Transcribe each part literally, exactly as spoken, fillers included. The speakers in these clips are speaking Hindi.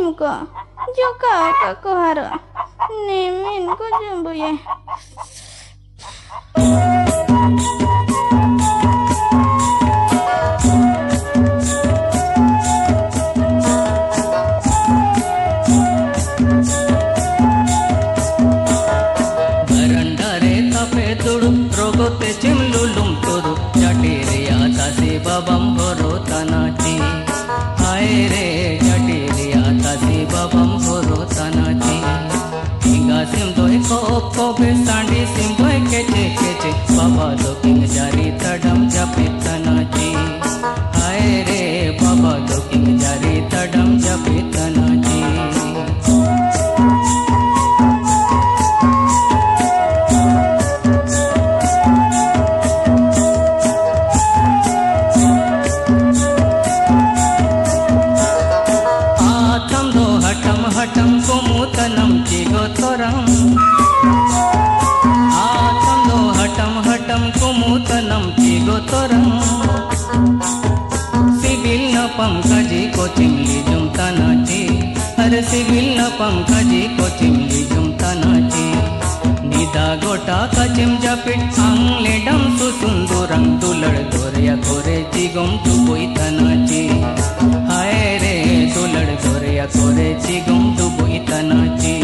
nim ko joka ka ko haro nimin ko jumbuye barandare tape tudu rogote chimlulum turu jatire ata se babam horo tanachi haye re jatire ata se babam horo tanachi hinga sim doi ko ko be sandi sim doi keche keche baba do king jari tadam japit tanachi haye re baba do king jari tadam japit tanachi hatam kumutanam chigotoram atam do hatam hatam kumutanam chigotoram sibil na pankaji ko chimli jumtanachi har sibil na pankaji ko chimli jumtanachi nida gota kachim japit angledam susunduram dulad dorya kore jigom tu boitanachi haye re dulad dorya kore jigom tu boitanachi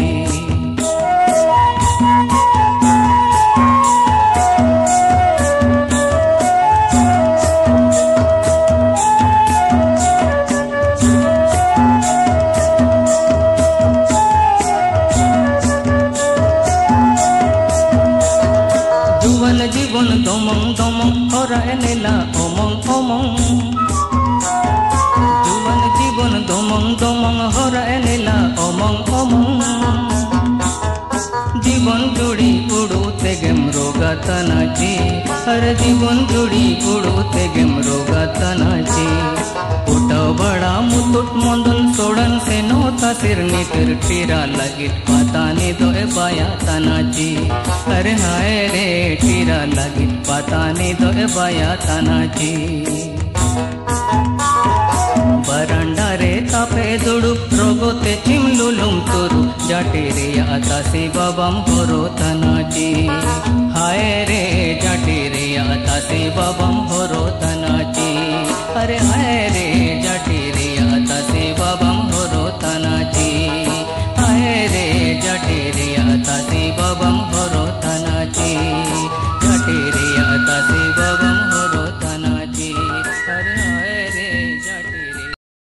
juwan jibon domong domong hora enela omong omong juwan jibon domong domong hora enela omong omong জীবন জুড়ি উড়ুতে গেম রোগাতনাচি হর জীবন জুড়ি উড়ুতে গেম রোগাতনাচি ওটা বড়া মুতুট মন্দন সোড়ন সে নোতা সিরনি तिर टीरा लगित पातानी दोए बाया तनाची अरे हाय रे टीरा लगित पातानी दोए बाया तनाची बरंडारे तापे दुडु रोगोते चिमलुलुम तुरु जटिरे आता से बाबम होरो तनाची हाय रे जटिरे आता से बाबम होरो तनाची अरे हाय रे जटिरे